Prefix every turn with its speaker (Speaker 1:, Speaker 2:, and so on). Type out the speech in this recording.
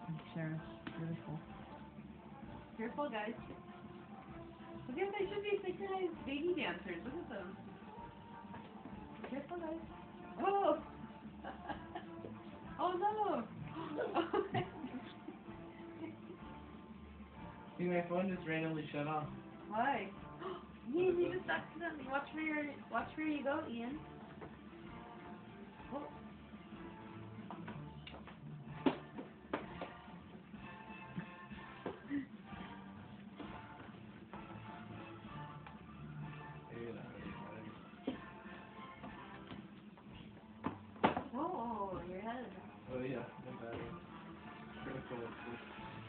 Speaker 1: Sure. Beautiful.
Speaker 2: Careful, guys. Look at they should be synchronized baby dancers. Look at them. Careful, guys. Oh. Oh no.
Speaker 3: See, my phone just randomly shut off.
Speaker 2: Why? Ian, you just accidentally watch where you go, Ian. Oh.
Speaker 3: Maybe not really battery.
Speaker 2: Oh, your head.
Speaker 3: Oh yeah, no battery. Critical assist.